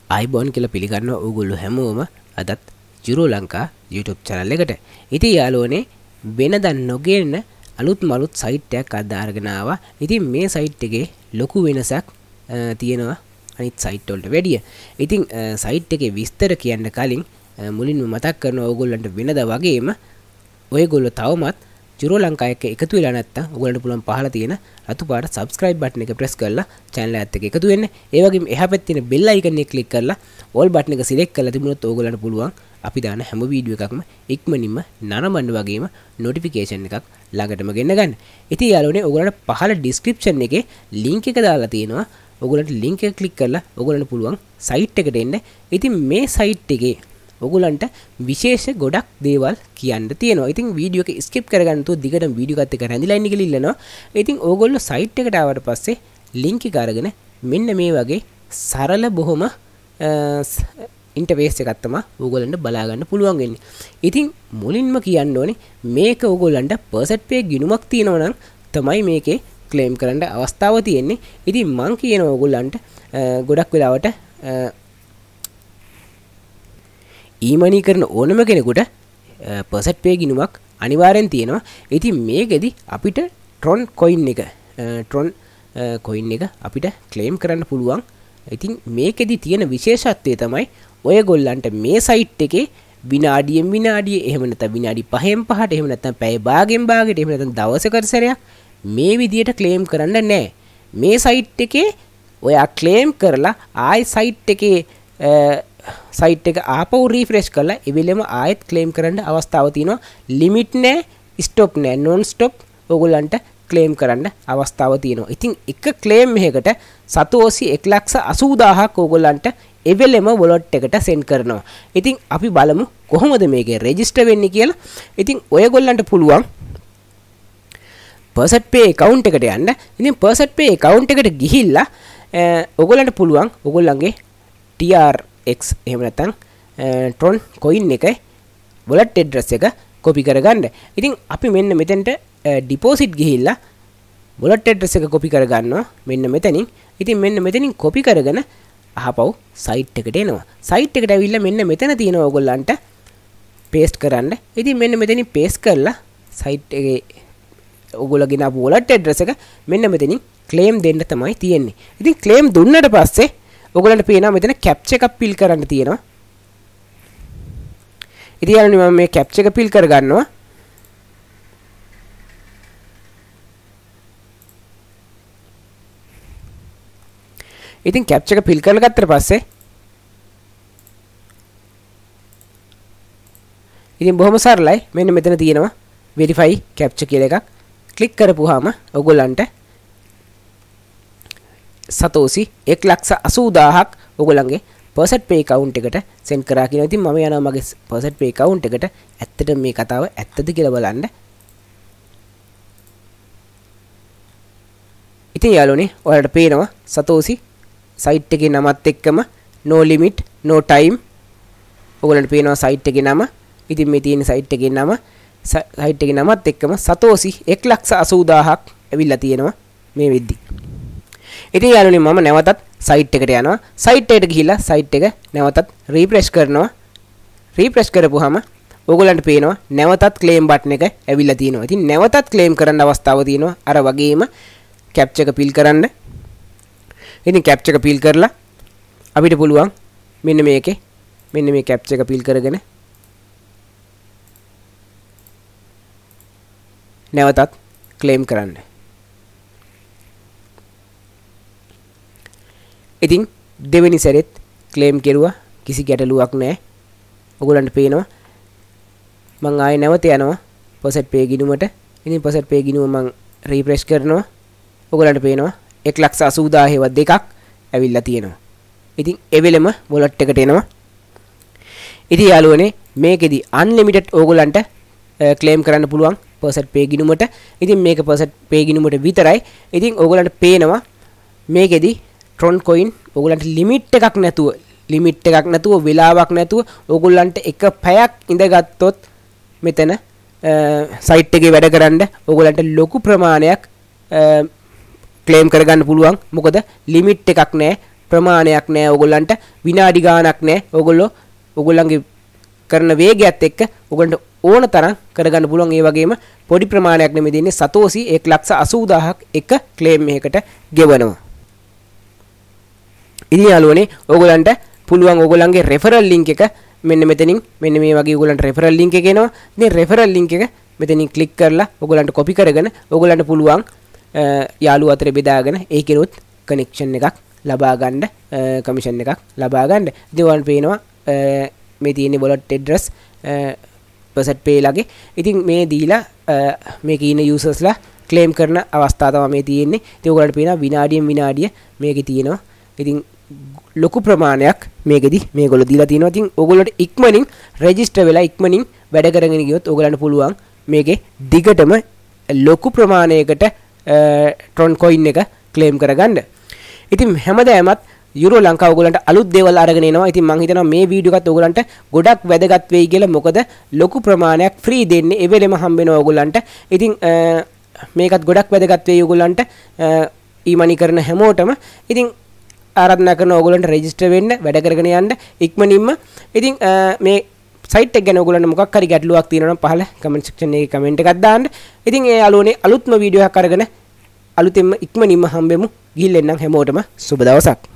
iBond කියලා පිළිගන්නවා ඕගොල්ලෝ හැමෝම අදත් ජිරෝ ලංකා YouTube channel එකට. ඉතින් යාළුවනේ වෙනදා නොගෙන අලුත් මලුත් සයිට් එකක් අද අරගෙන ආවා. ඉතින් මේ සයිට් එකේ ලොකු වෙනසක් තියෙනවා අනිත් සයිට් වලට වැඩිය. ඉතින් සයිට් එකේ විස්තර කියන්න කලින් මුලින්ම මතක් කරනවා ඕගොල්ලන්ට වෙනදා වගේම ඔයගොල්ලෝ තවමත් ජිරෝ ලංකා එක එකතු වෙලා නැත්තම් ඔයගොල්ලන්ට පුළුවන් පහළ තියෙන රතු පාට subscribe button එක press කරලා channel එකත් එක්ක එකතු වෙන්න. ඒ වගේම එහා පැත්තේ තියෙන bell icon එක click කරලා all button එක select කරලා තිබුණොත් ඕගොල්ලන්ට පුළුවන් අපි දාන හැම වීඩියෝ එකක්ම ඉක්මනින්ම නරඹන්න වගේම notification එකක් ළඟටම ගෙන්න ගන්න. ඉතින් යාළුවනේ ඔයගොල්ලන්ට පහළ description එකේ link එක දාලා තියෙනවා. ඔයගොල්ලන්ට link එක click කරලා ඔයගොල්ලන්ට පුළුවන් site එකට එන්න. ඉතින් මේ site එකේ ඔයගොල්ලන්ට විශේෂ ගොඩක් දේවල් කියන්න තියෙනවා. ඉතින් වීඩියෝ එක ස්කිප් කරගන්න තු දිගටම වීඩියෝ එකත් එක්ක රැඳිලා ඉන්න කියලා ඉල්ලනවා. ඉතින් ඕගොල්ලෝ සයිට් එකට ආවට පස්සේ ලින්ක් එක අරගෙන මෙන්න මේ වගේ සරල බොහොම ඉන්ටර්ෆේස් එකක් තමයි ඕගොල්ලන්ට බලා ගන්න පුළුවන් වෙන්නේ. ඉතින් මුලින්ම කියන්න ඕනේ මේක ඕගොල්ලන්ට පර්සන්ට් පේ ගිණුමක් තියෙනවා නම් තමයි මේකේ ක්ලේම් කරන්න අවස්ථාව තියෙන්නේ. ඉතින් මම කියනවා ඕගොල්ලන්ට ගොඩක් වෙලාවට ඊමනි කරන ඕනම කෙනෙකුට පර්සන්ට් පේ ගිණුමක් අනිවාර්යෙන් තියෙනවා. ඉතින් මේකෙදි අපිට Tron coin එක අපිට ක්ලේම් කරන්න පුළුවන්. ඉතින් මේකෙදි තියෙන විශේෂත්වය තමයි ඔයගොල්ලන්ට මේ සයිට් එකේ විනාඩියෙන් විනාඩිය එහෙම නැත්නම් විනාඩි 5න් 5ට එහෙම නැත්නම් පැය භාගෙන් භාගයට එහෙම නැත්නම් දවසකට සැරයක් මේ විදියට ක්ලේම් කරන්න නැහැ. මේ සයිට් එකේ ඔයා ක්ලේම් කරලා ආයි සයිට් එකේ සයිට් එක ආපහු රිෆ්‍රෙෂ් කරලා එවෙලෙම ආයෙත් ක්ලේම් කරන්න අවස්ථාව තියෙනවා. ලිමිට් නැහැ, ස්ටොප් නැහැ, නෝන් ස්ටොප් ඔයගොල්ලන්ට ක්ලේම් කරන්න අවස්ථාව තියෙනවා. ඉතින් එක ක්ලේම් එකකට සතෝසි 1,80,000ක් ඔයගොල්ලන්ට එවෙලෙම වොලට් එකට සෙන්ඩ් කරනවා. ඉතින් අපි බලමු කොහොමද මේකේ රෙජිස්ටර් වෙන්නේ කියලා. ඉතින් ඔයගොල්ලන්ට පුළුවන් පර්සන්ට් පේ account එකට යන්න. ඉතින් පර්සන්ට් පේ account එකට ගිහිල්ලා ඔයගොල්ලන්ට පුළුවන් ඔයගොල්ලන්ගේ TRX එහෙම නැත්නම් Tron coin එක wallet address එක copy කරගන්න. ඉතින් අපි මෙන්න මෙතෙන්ට deposit ගිහිල්ලා wallet address එක copy කරගන්නවා මෙන්න මෙතනින්. ඉතින් මෙන්න මෙතනින් copy කරගෙන අහපව් site එකට එනවා. site එකට ඇවිල්ලා මෙන්න මෙතන තියෙනවා ඔයගොල්ලන්ට paste කරන්න. ඉතින් මෙන්න මෙතනින් paste කරලා site එකේ ඔයගොල්ලෝ ගෙන ආපු wallet address එක මෙන්න මෙතනින් claim දෙන්න තමයි තියෙන්නේ. ඉතින් claim දුන්නට පස්සේ ඔයගොල්ලන්ට පේනවා මෙතන captcha එකක් fill කරන්න තියෙනවා. ඉතින් යාළුවනේ මම මේ captcha එක fill කරගන්නවා. ඉතින් captcha එක fill කරලා ගත්තට පස්සේ ඉතින් බොහොම සරලයි. මෙන්න මෙතන තියෙනවා verify captcha කියලා එකක්. ක්ලික් කරපුවාම ඔයගොල්ලන්ට සතෝසි 1,80,000ක් ඔයගොල්ලන්ගේ පර්සන්ට් පේ account එකට send කරා කියනවා. ඉතින් මම යනවා මගේ පර්සන්ට් පේ account එකට. ඇත්තටම මේ කතාව ඇත්තද කියලා බලන්න. ඉතින් යාළුවනේ ඔයාලට පේනවා සතෝසි site එකේ නමත් එක්කම no limit no time ඔයගොල්ලන්ට පේනවා site එකේ නම. ඉතින් මේ තියෙන site එකේ නම site එකේ නමත් එක්කම සතෝසි 1,80,000ක් ඇවිල්ලා තියෙනවා මේ වෙද්දි. ඉතින් යාළුවනේ මම නැවතත් සයිට් එකට යනවා. සයිට් එකට ගිහිල්ලා සයිට් එක නැවතත් රිෆ්‍රෙෂ් කරනවා. රිෆ්‍රෙෂ් කරපුවාම ඕගොල්ලන්ට පේනවා නැවතත් ක්ලේම් බටන් එක ඇවිල්ලා තියෙනවා. ඉතින් නැවතත් ක්ලේම් කරන්න අවස්ථාව තියෙනවා. අර වගේම captcha එක fill කරන්න. ඉතින් captcha එක fill කරලා අපිට පුළුවන් මෙන්න මේකේ මෙන්න මේ captcha එක fill කරගෙන නැවතත් ක්ලේම් කරන්න. ඉතින් දෙවෙනි සැරේත් ක්ලේම් කෙරුවා කිසි ගැටලුවක් නැහැ. ඔයගොල්ලන්ට පේනවා මම ආයෙ නැවත යනවා පර්සන්ට් පේ ගිණුමට. ඉතින් පර්සන්ට් පේ ගිණුම මම රිෆ්‍රෙෂ් කරනවා. ඔයගොල්ලන්ට පේනවා 1,80,000 ඒවා දෙකක් ඇවිල්ලා තියෙනවා. ඉතින් එවෙලෙම wallet එකට එනවා. ඉතින් යාළුවනේ මේකෙදි unlimited ඔයගොල්ලන්ට ක්ලේම් කරන්න පුළුවන් පර්සන්ට් පේ ගිණුමට. ඉතින් මේක පර්සන්ට් පේ ගිණුමට විතරයි. ඉතින් ඔයගොල්ලන්ට පේනවා මේකෙදි Tron coin ඔයගොල්ලන්ට ලිමිට් එකක් නැතුව වෙලාවක් නැතුව ඔයගොල්ලන්ට එක පැයක් ඉඳගත්තොත් මෙතන සයිට් එකේ වැඩ කරන්න ඔයගොල්ලන්ට ලොකු ප්‍රමාණයක් ක්ලේම් කරගන්න පුළුවන්. මොකද ලිමිට් එකක් නැහැ. ප්‍රමාණයක් නෑ ඔයගොල්ලන්ට විනාඩි ගාණක් නෑ ඔයගොල්ලන්ගේ කරන වේගයත් එක්ක ඔයගොල්ලන්ට ඕන තරම් කරගන්න පුළුවන් ඒ වගේම පොඩි ප්‍රමාණයක් නෙමෙයි දෙන්නේ සතෝසි 1,80,000ක් එක ක්ලේම් එකකට ගෙවනවා. ඉතින් යාළුවනේ ඔයගොල්ලන්ට පුළුවන් ඔයගොල්ලන්ගේ රෙෆරල් ලින්ක් එක මෙන්න මෙතනින් මෙන්න මේ වගේ ඔයගොල්ලන්ට රෙෆරල් ලින්ක් එක එනවා. ඉතින් රෙෆරල් ලින්ක් එක මෙතනින් ක්ලික් කරලා ඔයගොල්ලන්ට කොපි කරගෙන ඔයගොල්ලන්ට පුළුවන් යාළුවෝ අතර බෙදාගෙන ඒකෙනුත් කනෙක්ෂන් එකක් ලබා ගන්න කමිෂන් එකක් ලබා ගන්න. ඉතින් ඔයාලට පේනවා මේ තියෙන්නේ wallet address percent pay ලගේ. ඉතින් මේ දීලා මේකේ ඉන්න users ලා claim කරන අවස්ථාව තමයි මේ තියෙන්නේ. ඉතින් ඔයගොල්ලන්ට පේනවා විනාඩියෙන් විනාඩිය මේකේ තියෙනවා. ඉතින් ලොකු ප්‍රමාණයක් මේකෙදි මේගොල්ලෝ දීලා තිනවා. ඉතින් ඔයගොල්ලන්ට ඉක්මනින් රෙජිස්ටර් වෙලා ඉක්මනින් වැඩ කරගෙන ගියොත් ඔයගොල්ලන්ට පුළුවන් මේකේ දිගටම ලොකු ප්‍රමාණයකට Tron coin එක claim කරගන්න. ඉතින් හැමදාමත් යුරෝ ලංකාව ඔයගොල්ලන්ට අලුත් දේවල් අරගෙන එනවා. ඉතින් මම හිතනවා මේ වීඩියෝ එකත් ඔයගොල්ලන්ට ගොඩක් වැදගත් වෙයි කියලා. මොකද ලොකු ප්‍රමාණයක් ෆ්‍රී දෙන්නේ ඒ වෙලෙම හම්බ වෙනවා ඔයගොල්ලන්ට. ඉතින් මේකත් ගොඩක් වැදගත් වෙයි ඔයගොල්ලන්ට ඊමනි කරන හැමෝටම. ඉතින් ආරාධනා කරනවා ඔයගොල්ලන්ට රෙජිස්ටර් වෙන්න වැඩ කරගෙන යන්න ඉක්මනින්ම. ඉතින් මේ සයිට් එක ගැන ඔයගොල්ලන්ට මොකක් හරි ගැටලුවක් තියෙනවා නම් පහළ කමෙන්ට් සෙක්ෂන් එකේ කමෙන්ට් එකක් දාන්න. ඉතින් ඒ යාළුවනේ අලුත්ම වීඩියෝ එකක් අරගෙන අලුතෙන්ම ඉක්මනින්ම හම්බෙමු. ගිහින් එන්නම් හැමෝටම සුබ දවසක්.